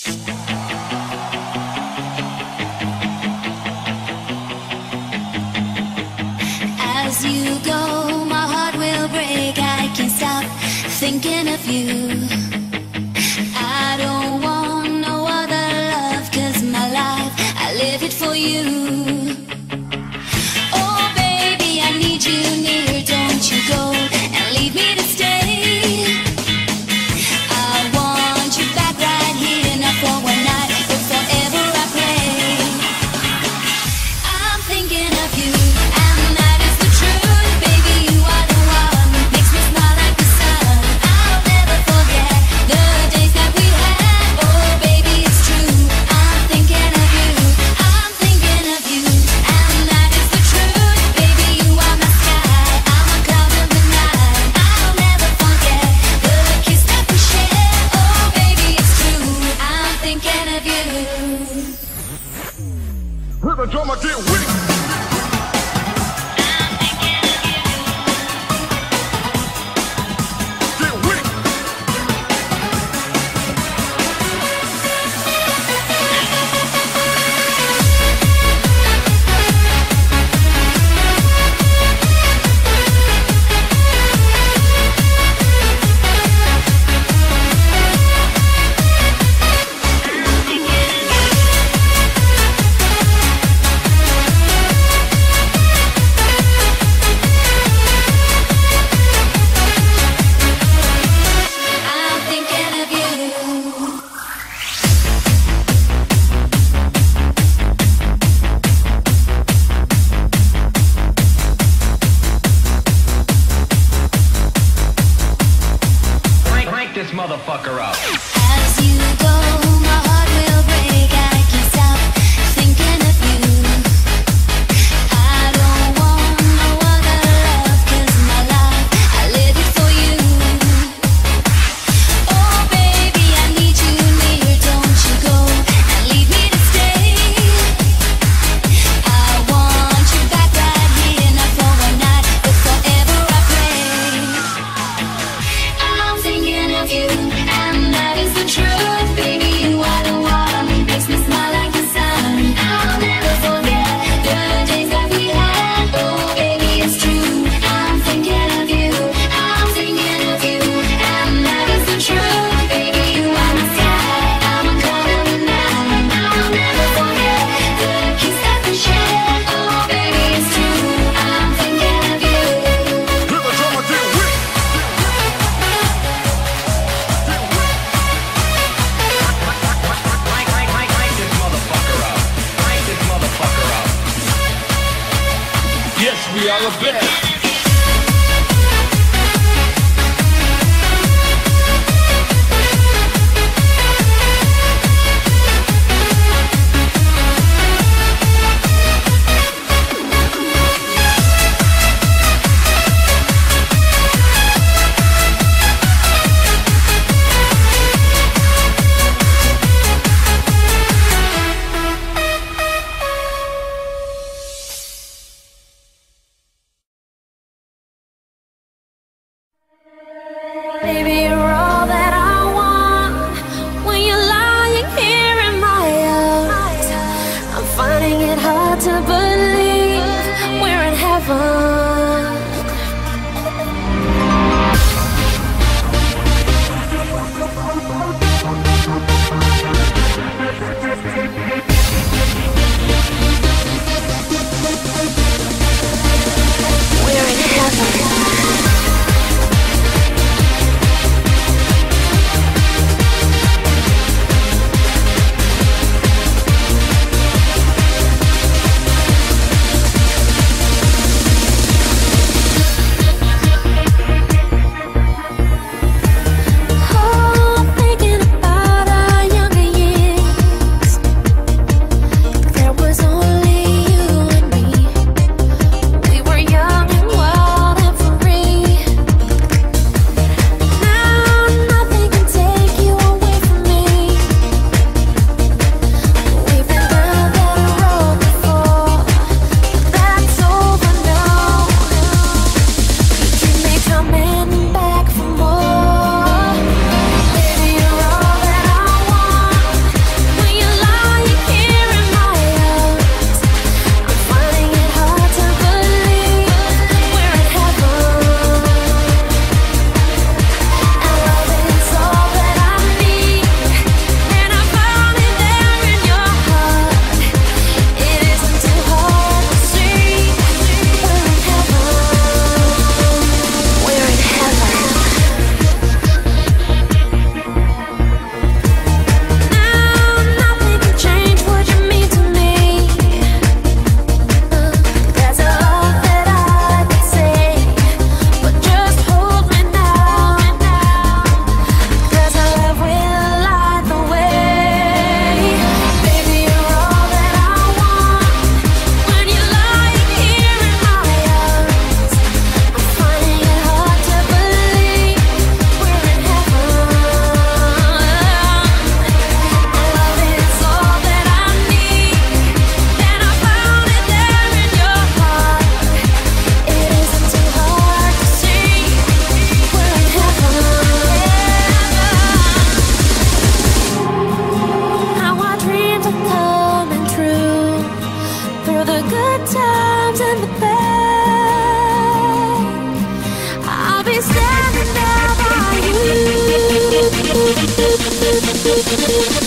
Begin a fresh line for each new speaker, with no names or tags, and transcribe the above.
As you go, my heart will break. I can't stop thinking of you. I don't want no other love, 'cause my life, I live it for you. Oh baby, I need you near. Don't you go and leave me to stay. I want you back right here, not for one night, but forever I pray. I'm thinking of you, and that is the truth. Baby, you are the one, makes me smile like the sun. I'll never forget the days that we had. Oh baby, it's true. I'm thinking of you, I'm thinking of you, and that is the truth. Baby, you are my sky, I'm a cloud in the night. I'll never forget the kiss that we shared. Oh baby, it's true. I'm thinking of you.
With the drummer get weak. Get weak.
I'm thinking of you.
Crank this motherfucker up.
As you go, my heart will break. I can't stop thinking of you. I don't want no other love, 'cause my life, I live it for you. Oh baby, I need you near. Don't you go and leave me to stay. I want you back right here, not for one night, but forever I pray. I'm thinking of you, and that is the truth. Baby, you are the one, makes me smile like the sun. I'll never forget the days that we had. Oh baby, it's true. I'm thinking of you, I'm thinking of you, and that is the truth. Baby, you are my sky, I'm a cloud in the night. I'll never forget the kiss that we shared. Oh baby, it's true. I'm thinking of you.
With the drummer get weak.
Crank this motherfucker up. Crank this motherfucker up.
Yes, we are the best.
Baby, you're all that I want. When you're lying here in my arms, I'm finding it hard to believe we're in heaven. We're in heaven. Only you and me. We were young and wild and free. Thank